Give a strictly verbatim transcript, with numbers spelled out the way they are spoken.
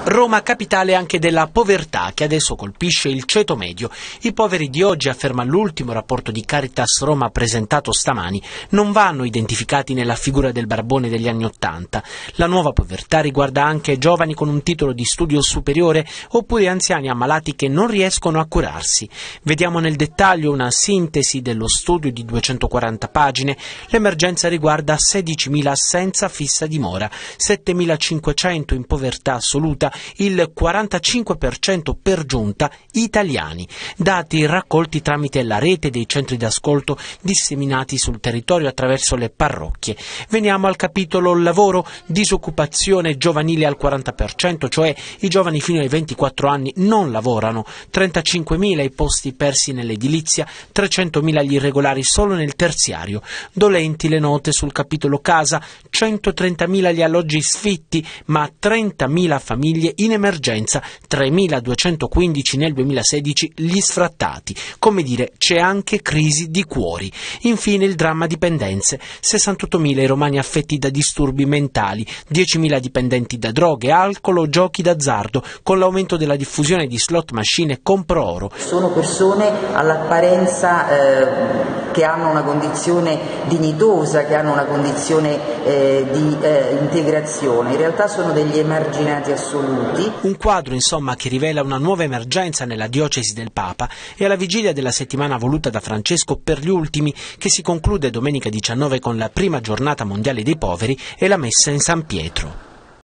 Roma capitale anche della povertà, che adesso colpisce il ceto medio. I poveri di oggi, afferma l'ultimo rapporto di Caritas Roma presentato stamani, non vanno identificati nella figura del barbone degli anni Ottanta. La nuova povertà riguarda anche giovani con un titolo di studio superiore oppure anziani ammalati che non riescono a curarsi. Vediamo nel dettaglio una sintesi dello studio di duecentoquaranta pagine. L'emergenza riguarda sedicimila senza fissa dimora, settemilacinquecento in povertà assoluta, il quarantacinque per cento per giunta italiani. Dati raccolti tramite la rete dei centri d'ascolto disseminati sul territorio attraverso le parrocchie. Veniamo al capitolo lavoro: disoccupazione giovanile al quaranta per cento, cioè i giovani fino ai ventiquattro anni non lavorano, trentacinquemila i posti persi nell'edilizia, trecentomila gli irregolari solo nel terziario. Dolenti le note sul capitolo casa: centotrentamila gli alloggi sfitti, ma trentamila famiglie in emergenza, tremiladuecentoquindici nel duemilasedici gli sfrattati. Come dire, c'è anche crisi di cuori. Infine il dramma dipendenze: sessantottomila i romani affetti da disturbi mentali, diecimila dipendenti da droghe, alcol o giochi d'azzardo, con l'aumento della diffusione di slot machine e compro oro. Sono persone all'apparenza eh, che hanno una condizione dignitosa, che hanno una condizione eh, di eh, integrazione, in realtà sono degli emarginati assoluti. Un quadro, insomma, che rivela una nuova emergenza nella diocesi del Papa e alla vigilia della settimana voluta da Francesco per gli ultimi, che si conclude domenica diciannove con la prima giornata mondiale dei poveri e la messa in San Pietro.